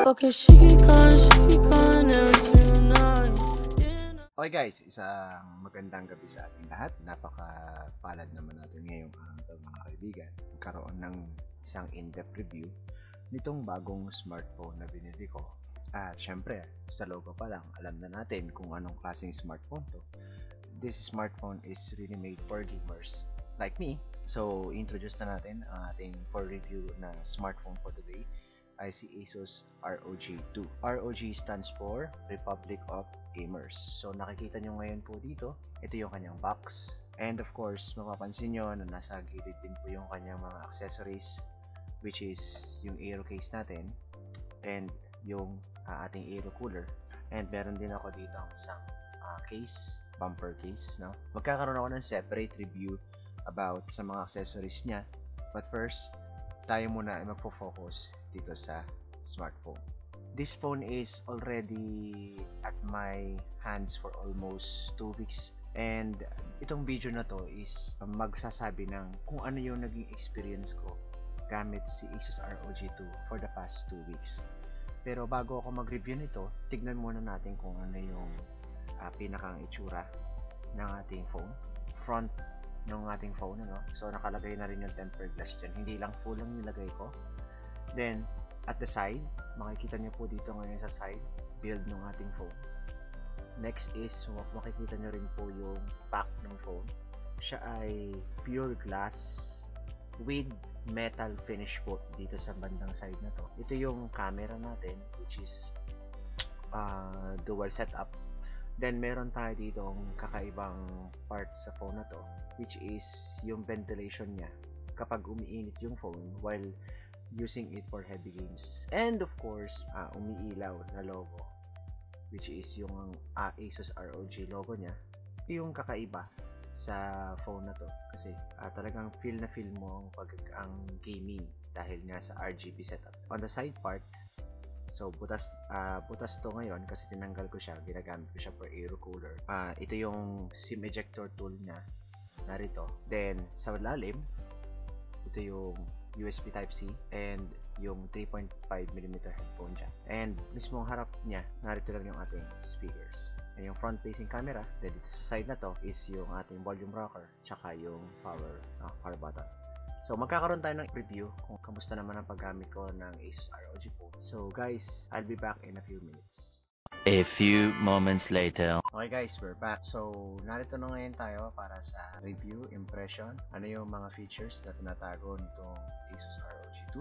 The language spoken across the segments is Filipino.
Okay, she keep calling every single night. Okay guys, isang magandang gabi sa ating lahat. Napakapalad naman natin ngayong araw ito mga kaibigan. Magkaroon ng isang in-depth review nitong bagong smartphone na binili ko. At syempre, sa logo pa lang, alam na natin kung anong klaseng smartphone to. This smartphone is really made for gamers like me. So, introduce na natin ang ating for review na smartphone for today ay si Asus ROG 2. ROG stands for Republic of Gamers. So nakikita nyo ngayon po dito, ito yung kanyang box. And of course, mapapansin nyo na nasa gilid din po yung kanyang mga accessories, which is yung aero case natin and yung ating aero cooler. And meron din ako dito ang isang case, bumper case. No? Magkakaroon ako ng separate review about sa mga accessories niya. But first, tayo muna ay magpo-focus dito sa smartphone. This phone is already at my hands for almost 2 weeks, and itong video na to is magsasabi ng kung ano yung naging experience ko gamit si Asus ROG 2 for the past 2 weeks. Pero bago ako mag-review nito, tignan muna natin kung ano yung pinakang itsura ng ating phone. Front ng ating phone, ano? So nakalagay na rin yung tempered glass dyan. Hindi lang full lang nilagay ko. Then at the side, makikita nyo po dito ngayon sa side build ng ating phone. Next is makikita nyo rin po yung back ng phone. Siya ay pure glass with metal finish po dito sa bandang side na to. Ito yung camera natin, which is dual setup. Then meron tayo dito ang kakaibang part sa phone na to, which is yung ventilation niya kapag umiinit yung phone while using it for heavy games. And of course, umiilaw na logo, which is yung Asus ROG logo niya. Ito yung kakaiba sa phone na to kasi talagang feel na feel mo ang gaming dahil nga sa RGB setup. On the side part, so butas to ngayon kasi tinanggal ko siya, ginagamit ko siya for aero cooler. Ito yung SIM ejector tool niya narito. Then sa lalim, ito yung USB Type-C and yung 3.5mm headphone jack. And mismong harap niya, narito lang yung ating speakers. And yung front facing camera, then dito sa side na to is yung ating volume rocker tsaka yung power button. So magkakaroon tayo ng review kung kamusta naman ang paggamit ko ng Asus ROG phone. So guys, I'll be back in a few minutes. A few moments later. Okay guys, we're back. So narito na ngayon tayo para sa review, impression. Ano yung mga features na tinatago nitong Asus ROG 2.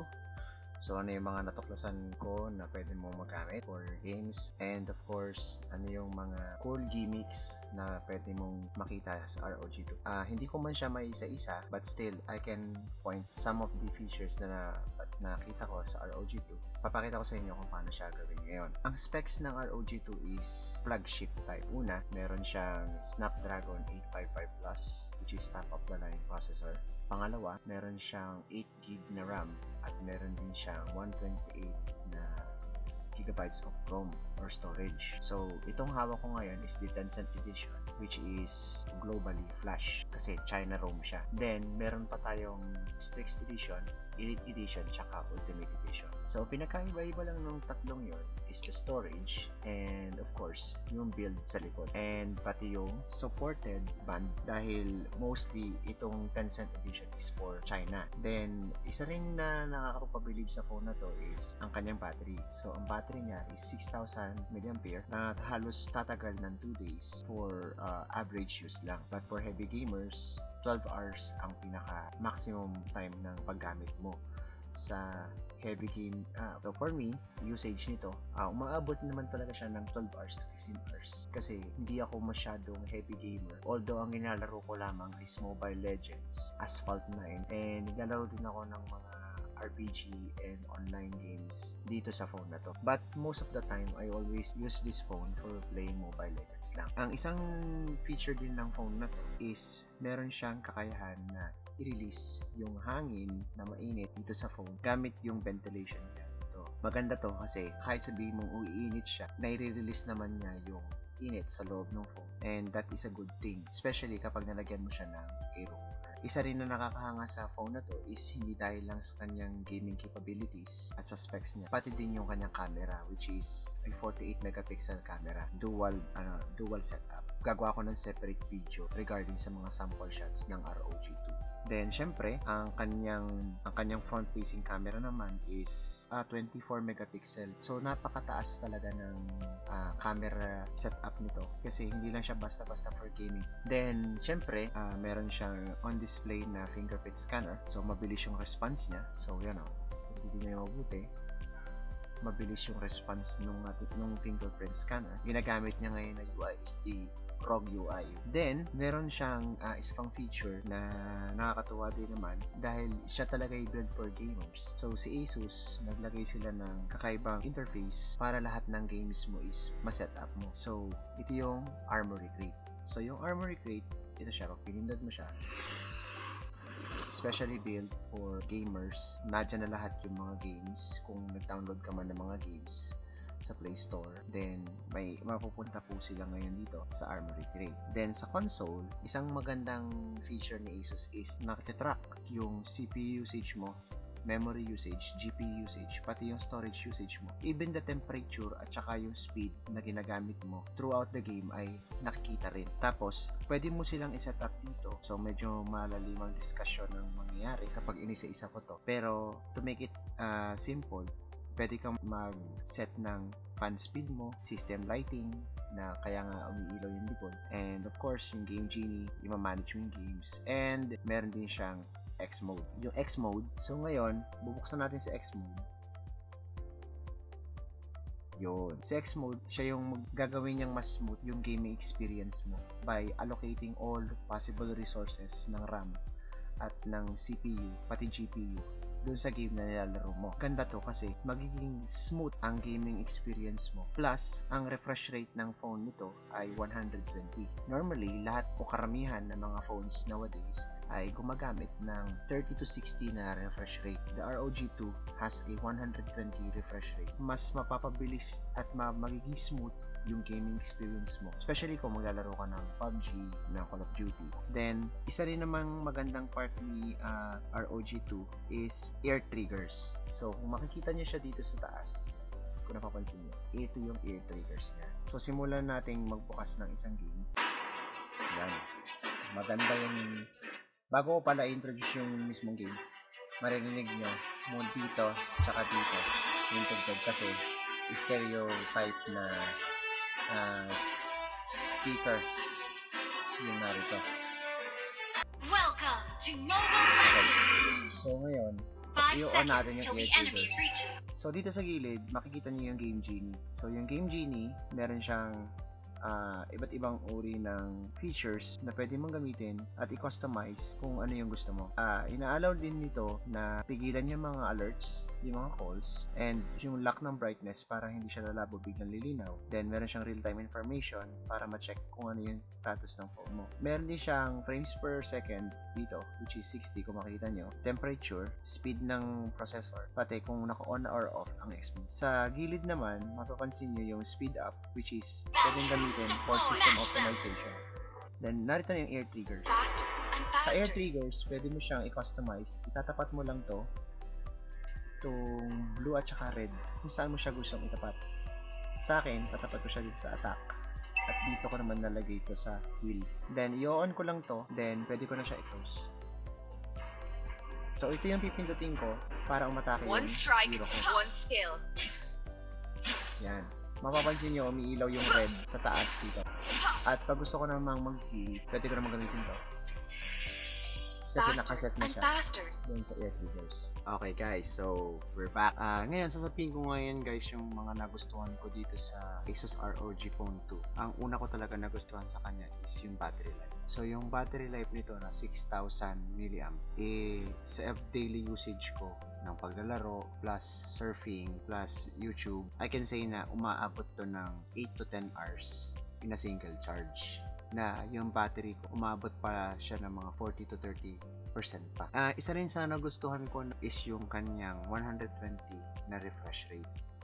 So ano yung mga natuklasan ko na pwede mo magamit for games, and of course ano yung mga cool gimmicks na pwede mong makita sa ROG 2. Hindi ko man siya may isa-isa, but still I can point some of the features na nakita ko sa ROG 2. Papakita ko sa inyo kung paano siya gawin ngayon. Ang specs ng ROG 2 is flagship type. Una, meron siyang Snapdragon 855 Plus, which is top of the line processor. Pangalawa, meron siyang 8GB na RAM at meron din siyang 128 na gigabytes of ROM or storage. So, itong hawak ko ngayon is the Tencent edition, which is globally flash kasi China ROM siya. Then, meron pa tayong Strix edition, Elite edition, tsaka Ultimate edition. So, pinakaiba-iba lang ng tatlong yon is the storage and of course, yung build sa likod and pati yung supported band dahil mostly itong Tencent edition is for China. Then, isa rin na nakakapabilib sa phone na to is ang kanyang battery. So, ang battery niya is 6,000 mAh na halos tatagal ng 2 days for average use lang. But for heavy gamers, 12 hours ang pinaka maximum time ng paggamit mo sa heavy game. So for me, usage nito, umaabot naman talaga siya ng 12 hours to 15 hours kasi hindi ako masyadong heavy gamer. Although ang nilalaro ko lamang is Mobile Legends, Asphalt 9, and naglalaro din ako ng mga RPG and online games dito sa phone na to. But most of the time, I always use this phone for playing Mobile Legends lang. Ang isang feature din ng phone na to is meron siyang kakayahan na i-release yung hangin na mainit dito sa phone gamit yung ventilation niya. Maganda to kasi kahit sabihin mong uiinit siya, nai-release naman niya yung init sa loob ng phone, and that is a good thing, especially kapag nalagyan mo siya ng aero. isa rin na nakakahanga sa phone na to is hindi dahil lang sa kanyang gaming capabilities at sa specs niya, pati din yung kanyang camera, which is ay 48 megapixel camera, dual setup. Gagawa ko ng separate video regarding sa mga sample shots ng ROG 2. Then, syempre, ang kanyang front-facing camera naman is 24 megapixel. So, napakataas talaga ng camera setup nito kasi hindi lang siya basta-basta for gaming. Then, syempre, meron siyang on-display na fingerprint scanner. So, mabilis yung response niya. So, yan o. Hindi niya mabuti. Mabilis yung response nung fingerprint scanner. Ginagamit niya ngayon na UI is the ROG UI. Then, meron siyang isa pang feature na nakakatuwa din naman dahil siya talaga ay build for gamers. So, si Asus, naglagay sila ng kakaibang interface para lahat ng games mo is ma-set up mo. So, ito yung Armoury Crate. So, yung Armoury Crate, ito siya. Kung pinindot mo siya, specially built for gamers. Nandiyan na lahat yung mga games. Kung nag-download ka man ng mga games sa Play Store, then may mapupunta po sila ngayon dito sa Armoury Crate. Then sa console, isang magandang feature ni Asus is nakatrack yung CPU usage mo, memory usage, GPU usage, pati yung storage usage mo. Even the temperature at saka yung speed na ginagamit mo throughout the game ay nakikita rin. Tapos, pwede mo silang iset up dito. So, medyo malalimang discussion ang mangyayari kapag inisa-isa ko to. Pero, to make it simple, pwede kang mag-set ng fan speed mo, system lighting, na kaya nga umiilaw yung likod. And of course, yung Game Genie, i-manage mo yung games. And meron din siyang X mode. Yung X mode, so ngayon, bubuksan natin sa X mode. Yun. Sa X mode, siya yung gagawin niyang mas smooth yung gaming experience mo by allocating all possible resources ng RAM at ng CPU, pati GPU dun sa game na nilalaro mo. Ganda to kasi magiging smooth ang gaming experience mo. Plus, ang refresh rate ng phone nito ay 120. Normally, lahat o karamihan ng mga phones nowadays ay gumagamit ng 30 to 60 na refresh rate. The ROG 2 has a 120 refresh rate. Mas mapapabilis at magiging smooth yung gaming experience mo. Especially kung maglalaro ka ng PUBG, ng Call of Duty. Then, isa rin namang magandang part ni ROG 2 is air triggers. So, kung makikita nyo siya dito sa taas, kung napapansin nyo, ito yung air triggers niya. So, simulan nating magbukas ng isang game. Yan. Maganda yung... Bago ko pala introduce yung mismong game, marinig nyo muna dito, tsaka dito, yung tugtog kasi stereotype na speaker yung narito. Welcome to Mobile Legends. So ngayon, 5 i-on natin seconds yung till the air enemy triggers. reaches. So dito sa gilid, makikita niyo yung Game Genie. So yung Game Genie, meron siyang iba't ibang uri ng features na pwede mong gamitin at i-customize kung ano yung gusto mo. Ina-allow din nito na pigilan yung mga alerts, yung mga calls, and yung lock ng brightness para hindi siya lalabo biglang lilinaw. Then, meron siyang real-time information para ma-check kung ano yung status ng phone mo. Meron din siyang frames per second dito, which is 60 kung makikita nyo. Temperature, speed ng processor, pati kung naka-on or off ang Xbox. Sa gilid naman, mapapansin nyo yung speed up, which is pwedeng gamitin for system optimization. Then, narito na yung air triggers. Faster and Sa air faster. triggers, pwede mo siyang i-customize. Itatapat mo lang itong blue at saka red, kung saan mo siya gustong itapat. Sa akin, tatapat ko siya dito sa attack. At dito ko naman nalagay ito sa heal. Then, i-on ko lang to. Then, pwede ko na siya i-close. So, ito yung pipindutin ko para umatake One yung strike, hero ko. one skill. Yan. Mapapansin nyo, umiilaw yung red sa taas dito. At pag gusto ko namang mag-heal, pwede ko namang gamitin to. Kasi Faster nakaset na and siya faster. doon sa air triggers. Okay guys, so we're back. Ngayon, sasabihin ko ngayon guys yung mga nagustuhan ko dito sa Asus ROG Phone 2. Ang una ko talaga nagustuhan sa kanya is yung battery life. So yung battery life nito na 6,000 mAh, sa daily usage ko ng paglalaro, plus surfing, plus YouTube, I can say na umaabot to ng 8 to 10 hours in a single charge. Na yung battery ko, umabot pa siya ng mga 40 to 30% pa. Isa rin sa nagustuhan ko is yung kanyang 120 na refresh rate.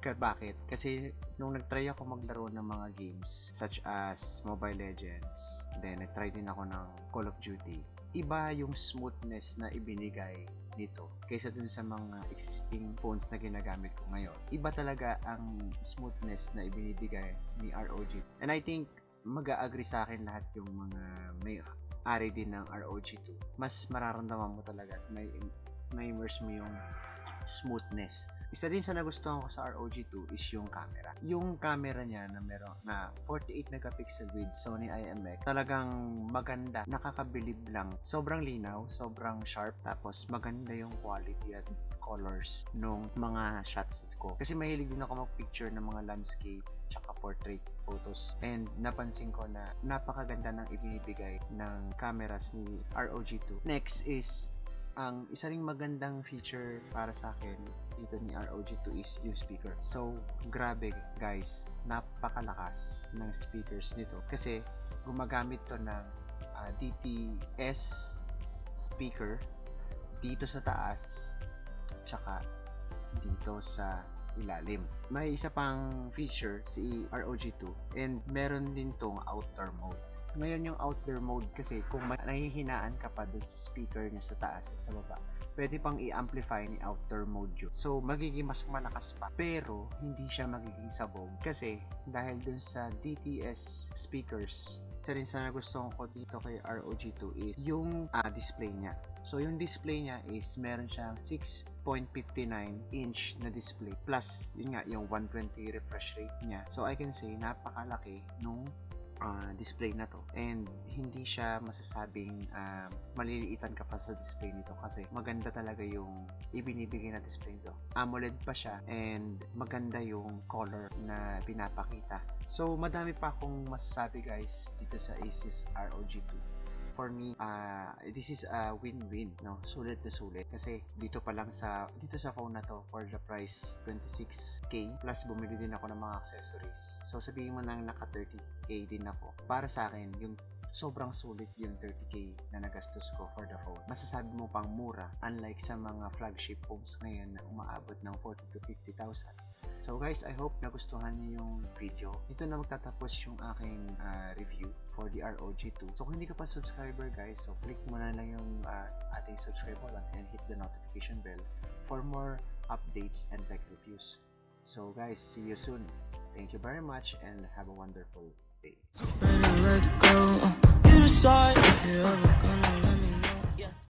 Bakit? Kasi nung nagtry ako maglaro ng mga games such as Mobile Legends, then nagtry din ako ng Call of Duty, iba yung smoothness na ibinigay nito kaysa dun sa mga existing phones na ginagamit ko ngayon. Iba talaga ang smoothness na ibinibigay ni ROG. And I think mag-a-agree sa akin lahat yung mga may ari din ng ROG 2. Mas mararamdaman mo talaga at may immerse mo yung smoothness. Isa din sa nagustuhan ko sa ROG 2 is yung camera. Yung camera niya na meron na 48 megapixel with Sony IMX, talagang maganda, nakakabilib lang. Sobrang linaw, sobrang sharp, tapos maganda yung quality at colors nung mga shots ko. Kasi mahilig din ako mag-picture ng mga landscape tsaka portrait photos. And napansin ko na napakaganda ng ibinibigay ng cameras ni ROG 2. Next is ang isa ring magandang feature para sa akin dito ni ROG 2 is yung speaker. So, grabe guys, napakalakas ng speakers nito kasi gumagamit to ng DTS speaker dito sa taas tsaka dito sa ilalim. May isa pang feature si ROG 2 and meron din tong outdoor mode. Ngayon yung outdoor mode kasi kung nahihinaan ka pa dun sa speaker niya sa taas at sa baba, pwede pang i-amplify ni outdoor mode yun. So magiging mas malakas pa pero hindi siya magiging sabog kasi dahil dun sa DTS speakers. Isa rin sa nagustuhan ko dito kay ROG 2 is yung display niya. So yung display niya is meron siyang 6.59 inch na display plus yun nga yung 120 refresh rate niya. So I can say napakalaki nung display na to and hindi siya masasabing maliliitan ka pa sa display nito kasi maganda talaga yung ibinibigay na display nito. AMOLED pa siya and maganda yung color na pinapakita. So madami pa akong masasabi guys dito sa Asus ROG 2. For me, this is a win-win, no? Sulit na sulit kasi dito sa phone na to for the price 26k plus bumili din ako ng mga accessories. So sabihin mo nang naka 30k din ako. Para sa akin, yung sobrang sulit yung 30k na nagastos ko for the phone. Masasabi mo pang mura unlike sa mga flagship phones ngayon na umaabot ng 40 to 50,000. So guys, I hope nagustuhan niyo yung video. Dito na magtatapos yung aking review for the ROG 2. So kung hindi ka pa subscriber guys, so click mo na lang yung ating subscribe button and hit the notification bell for more updates and tech reviews. So guys, see you soon. Thank you very much and have a wonderful day. Ready, let go. You decide if you're ever gonna let me know.